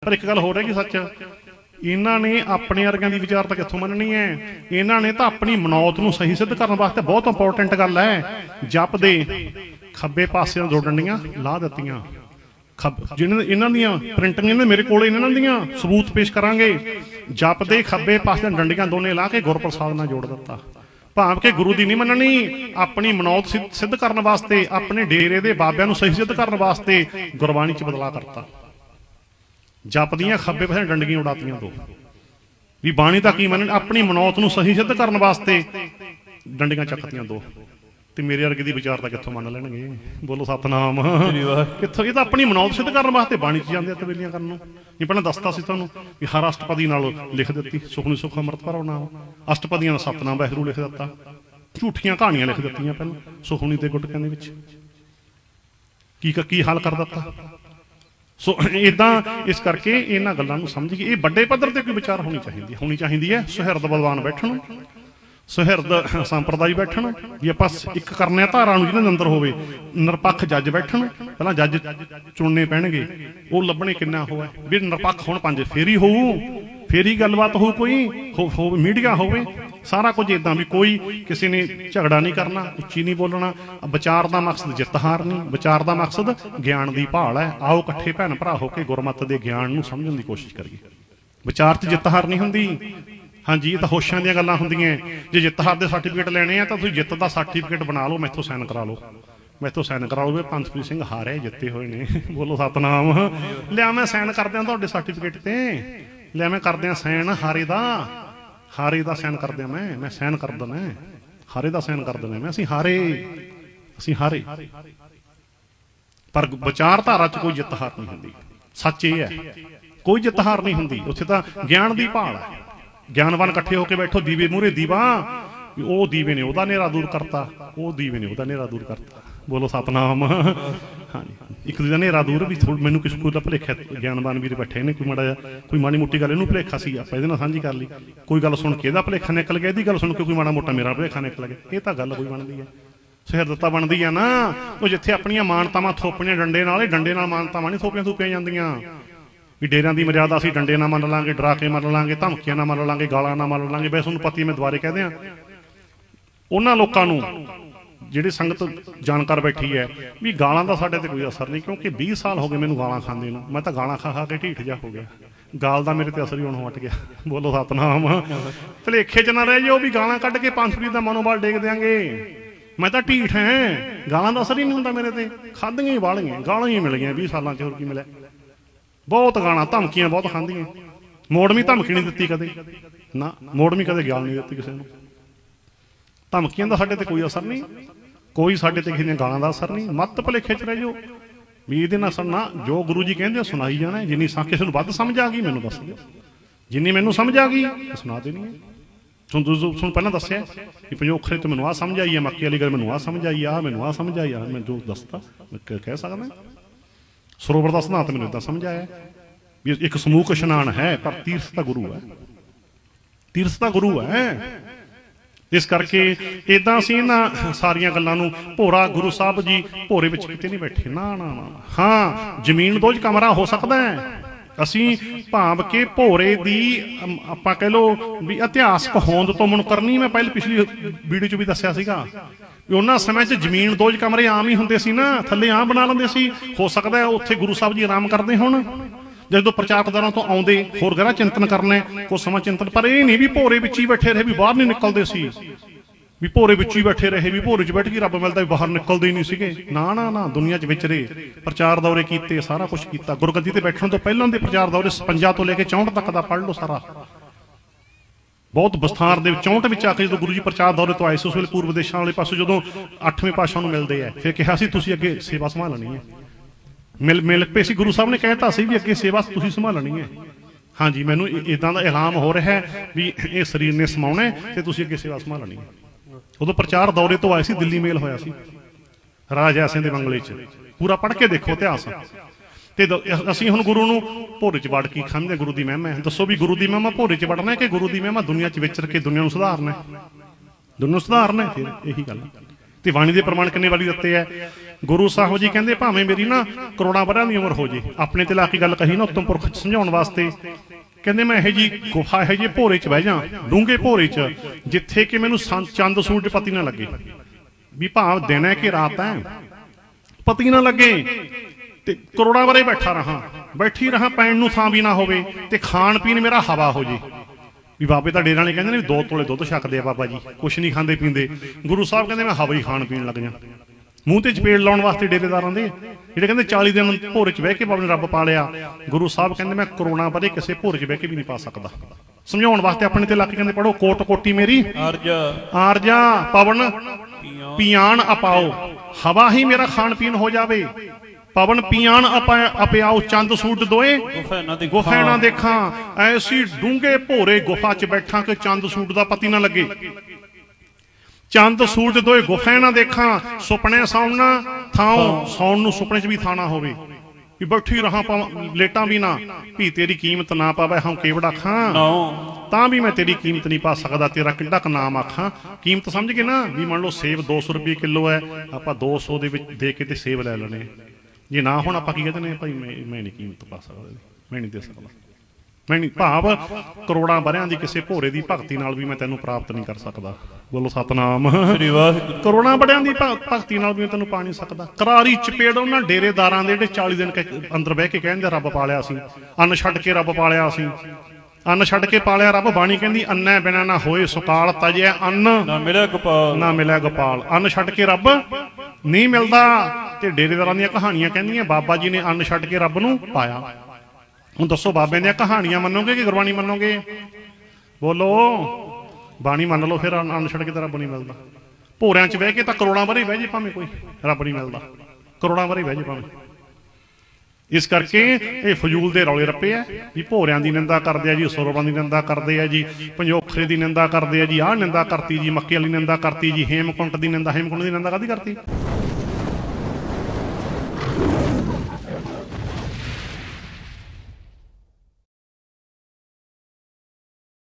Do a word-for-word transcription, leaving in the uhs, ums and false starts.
पर एक गल हो रही सच, इन्होंने अपने वर्गों की विचारता कितों मननी है? इन्होंने तो अपनी मनौत को सही सिद्ध करने वास्ते बहुत इंपोर्टेंट गल है जप दे खब्बे पासे दो डंडियां ला दित्तियां। खब जिन्हें इन्हों दियां प्रिंटिंग ने मेरे को इन्हों दियां सबूत पेश करांगे। जप दे खब्बे पासे डंडियां दोने ला के गुरप्रसाद नाल जोड़ दिता। भाव के गुरु की नहीं मननी, अपनी मनौत सिद्ध करने वास्ते, अपने डेरे के बाबियां नूं सही सिद्ध करने वास्ते गुरबाणी च बदलाव करता। जप दियां खब्बे पासे डंडियां उड़ातियां दो भी बाणी तक ही मन, अपनी मनौत नूं सही सिद्ध करने वास्ते डंडियां चकतियां दो। ते मेरे वर्गे दी विचारता कित्थों मन लैणगे? बोलो सतनाम। कित्थों? ये तो अपनी मनौत सिद्ध करने वास्ते बाणी च जांदे तवेलियां करन। ये पहले दसता सी तुहानूं भी हर अष्टपदी नाल लिख दित्ती, सुखनी सुख अमृत भरो नाम। अष्टपदियां दा सतनाम वाहिगुरू लिख दित्ता, झूठियां कहानियां लिख दित्तियां पहले सुखनी ते गुटकियां दे विच। की की हाल कर दित्ता? सो इदां इस करके इन्हां गल्लां नूं समझ के ये बड़े पद्धर ते कोई विचार होनी चाहिए होनी चाहिए है। सुहिरद बलवान बैठण, सुहिरद संप्रदाय बैठण भी आपां एक करने धारा जिन्हां दे अंदर होवे। निरपक्ष जज बैठण, पहलां जज चुनने पैणगे, वो लभणे किन्ना होवे भी निरपक्ष होण पंज, फेर ही होऊ, फेर ही गलबात हो, कोई हो, हो मीडिया होवे, सारा कुछ इदां भी कोई किसी ने झगड़ा नहीं करना, उच्ची नहीं बोलना। विचार का मकसद जित हार नहीं, विचार का मकसद ज्ञान की भाल है। आओ इकट्ठे भैन भरा होकर गुरमत के ज्ञान नूं समझण की कोशिश करिए। विचार च जित हार नहीं हुंदी। हाँ जी, ये तो होशां दीयां गल्लां हुंदियां। जे जित हार दे सर्टिफिकेट लेने हैं तो तुसीं जित का सर्टिफिकेट बना लो, मैथों साइन करा लो, मैथों साइन करा लो। पंथप्रीत सिंह हारे जिते हुए ने, बोलो सतनाम। लिया मैं साइन कर दियां तुहाडे सर्टिफिकेट ते, लिया मैं कर दियां साइन हारे दा, हारे दा साइन कर दियां मैं, मैं साइन कर देना, हारे दा साइन कर देना मैं, असीं हारे, असीं हारे। पर विचारधारा च कोई जित हार नहीं हुंदी। सच ये है, कोई जित हार नहीं हुंदी। उत्थे तां ज्ञान दी भाल है। ज्ञानवान इकट्ठे होकर बैठो, दीवे मूहरे दीवा, वो दीवे ने ओहदा नेरा दूर करता, वो दीवे ने ओहदा नेरा दूर करता। बोलो सतनाम। हाँ जी, एक दूजे नेरा दूर भी थोड़ा मैनूं किस कोई भुलेखा ज्ञानवान वीर बैठे ने, कोई माड़ा कोई माड़ी मोटी गल इहनूं भुलेखा सी, आपां इहदे नाल सांझी कर ली। कोई गल सुन के इहदा भुलेखा निकल गया, इहदी गल सुन के कोई माड़ा मोटा मेरा भुलेखा निकल गया। ये तां गल कोई बनदी है, सुहिरदता बनदी है ना। वो जिथे अपणियां मानतावां थोपणियां डंडे नाल, डंडे नाल मानतावां नहीं थोपियां थूपियां जांदियां भी डेरियां की मर्यादा असीं डंडे ना मन लांगे, डरा के मन लांगे, धमकियां ना मन लांगे, गालां ना मन लांगे। वैसे उन्होंने पति मैं दुबारे कह दियां उन्हां लोकां नूं जिहड़ी संगत जानकार बैठी है भी गालां दा साडे ते कोई असर नहीं, क्योंकि बीस साल हो गए मैनूं गालां खांदे नूं। मैं तां गालां खा खा के ढीठ जा हो गया, गाल दा मेरे ते असर ही होणों हट गया। बोलो सतनाम। भुलेखे च ना रह जाओ भी गालां कढ के पंथप्रीत दा मनोबल डेग देंगे। मैं तां ढीठ हैं, गालां दा असर ही नहीं हुंदा मेरे ते। खादियां ही वालियां गालां ही मिल गईयां बीस सालां च, होर की मिलिया? बहुत गाना धमकियां बहुत खांदियां। मोड़वी धमकी नहीं दित्ती कदे ना, मोड़वी कदे गाल नहीं दित्ती किसी नूं। धमकियां दा साडे ते कोई असर नहीं, कोई साडे ते किसी दी गालां दा असर नहीं। मत भुलेखे च रह जाओ भी इहदे नाल सुनना, जो गुरु जी कहंदे सुनाई जाना। जिन्नी किसी नूं वध समझ आ गई मैनूं दस दिओ, जिन्नी मैनूं समझ आ गई सुना देनी है। सुन सुन पहलां दस्सिआ कि पंजोखरे तो मैनूं आ समझ आई है, मक्की वाली गल मैनूं आ समझ आई, आ मैनूं आ समझ आई, आ मैं जो दसता मैं कह सकदा। सरोवर का सिद्धांत मैंने इदा समझ आया भी एक समूह इशनान है, पर तीर्थ का गुरु है, तीर्थ का गुरु है। इस करके इदा असीं इन्हां सारियां गल्लां नूं भोरा गुरु साहब जी भोरे विच किते नहीं बैठे ना ना ना। हाँ, जमीन दो च कमरा हो सकता है। असीं भाव के भोरे दी आपां कह लो भी इतिहासक होंद तो मुनकर नहीं। मैं पहले पिछली वीडियो च भी दस्सिया सीगा उन्हां समय च जमीन दो च कमरे आम ही हुंदे सी ना, थल्ले आम बना लैंदे सी। हो सकदा है उत्थे गुरु साहब जी आराम करदे होण, जो प्रचारकदारां तो आउंदे होर गहरा चिंतन करने कुछ समा चिंतन। पर यह नहीं भी भोरे विच ही बैठे रहे भी बाहर नहीं निकलते सी, भी भोरे विच ही बैठे रहे भी भोरे च बैठ के रब मिलता भी बाहर निकलते ही नहीं सीगे। ना ना ना, दुनिया च विचरे, प्रचार दौरे कीते, सारा कुछ किया। गुरगद्दी ते बैठण तो पहलां दे प्रचार दौरे पंजा तो लेके चौंठ तक दा पढ़ लो सारा। बहुत विस्तार दे चौंठ विच आके जो गुरु जी प्रचार दौरे तो आए से उस वेले पूर्व देशां वाले पासों जदों अठवें पातशाह नूं मिलदे आ, फिर कहा सी तुसीं अगे सेवा संभालनी है। मिल मिल पे सी गुरु साहब ने कहता सी भी अगे सेवा तुसीं संभालनी है। हाँ जी, मैनूं इदां दा ऐलान हो रहा है भी ये शरीर ने समाउणा है ते तुसीं अगे सेवा संभालनी है। उदों प्रचार दौरे तो आए सी, दिल्ली मेल होया सी राजा सिंह दे बंगले च। पूरा पढ़ के देखो इतिहास। ते असीं हुण गुरु नूं भोरे च वड़ की खांदे गुरु दी महिमा है। दसो भी गुरु दी महिमा भोरे च वड़ना है कि गुरु दी महिमा दुनिया च विचर के दुनिया नूं सुधारना है? दुनिया नूं सुधारना है। फिर यही गल ते वाणी दे प्रमाण किन्ने वाली दित्ते है गुरु साहब जी कहते भावें मेरी ना करोड़ां वरियां दी उम्र हो जे, अपने ते ला के गल कही ना उत्तम पुरख समझाउण वास्ते, कहते मैं यह जी गुफा यह जे भोरे च बह जा, डूंगे भोरे च, जिथे कि मैनू चंद सूरज पति ना लगे, भी भाव दिन है कि रात है पति ना लगे, ते करोड़ां वरे बैठा रहा, बैठी रहा, पैण नूं थां भी ना होवे, ते खाण पीण मेरा हवा हो जे। भी बाबे तो डेरे वाले कहते हैं दो तोले दुध छकते आ बाबा जी, कुछ नहीं खाते पींदे। गुरु साहब कहते मैं हवा ही खाण पीण लग जा, मूँह ते चपेड़ लाउण वास्ते डेरेदारां दे ਜਿਹੜੇ ਕਹਿੰਦੇ चाली दिन भोरे च बह के बाबे ने रब पा लिया। गुरु साहब कहते मैं करोड़ां वरे किसी भोरे च बह के भी नहीं पा सकता। समझाउण वास्ते अपने ते लग कहते पढ़ो कोट कोटी मेरी आरजा आरजा पवन पियाण अपाओ, हवा ही मेरा खाण पीण हो जावे, पवन पियाण अपियाओ, चंद सूट दोए गुफा ना देखा, ऐसी डूंगे भोरे गुफा च बैठा कि चंद सूट दा पति ना लगे, चंद सूट दोए गुफा ना देखा, सुपने सौना थाओ सौन नूं सुपने च भी था ना होवे, भी बैठी रहा लेटा भी ना, भी तेरी कीमत ना पावे हम केवड़ा खां तां भी मैं तेरी कीमत नहीं पा सकदा, तेरा किड्डा क नाम आखां। कीमत समझ गए ना, भी मान लो सेब दो सौ रुपये किलो है, आपां दो सौ दे विच दे के ते सेब लै लैणे, जे ना हुण आपां की कहते हैं भाई मैं मैं नहीं कीमत पा सकदा, मैं नहीं दे सकदा, मैं नहीं, भाव करोड़ां वरियां दी किसी भोरे दी भगती नाल भी मैं तैनूं प्राप्त नहीं कर सकदा। बोलो सतनाम। करोड़ां वरियां दी भगती नाल भी मैं तैनूं पा नहीं सकदा। करारी चपेड़ उन्हां डेरेदारां दे जिहड़े चाली दिन अंदर बह के कहंदे रब पालिया असीं, अन्न छड्ड के रब पालिया असीं, अन्न छड्ड के पालिया रब। बाणी कहंदी अन्नै बिना ना होए सुकाल, तजिया अन्न ना मिले गोपाल, ना मिले गोपाल, अन्न छड्ड के रब नहीं मिलदा। ते डेरेदारां दीयां कहानियां कहंदियां बाबा जी ने अन्न छड्ड के रब नूं पाया। हुण दसो बाबे दीयां कहानियां मन्नोगे कि गुरबाणी मन्नोगे? बोलो बाणी मन लो, फिर अन्न छड्ड के तो रब नहीं मिलता। भोरियां च बह के तो करोड़ां वरे बह जे भावें कोई रब नहीं मिलता, करोड़ां वरे बह जे भावें। इस करके ये फजूल दे रौले रप्पे है जी, भोरियां दी निंदा करदे आ जी, सुरबां दी निंदा करदे आ जी, पंजोखरे दी निंदा करदे आ जी, आह निंदा करती जी, मक्के वाली निंदा करती जी, हेमकुंट दी निंदा, हेमकुंट दी निंदा काहदी करती?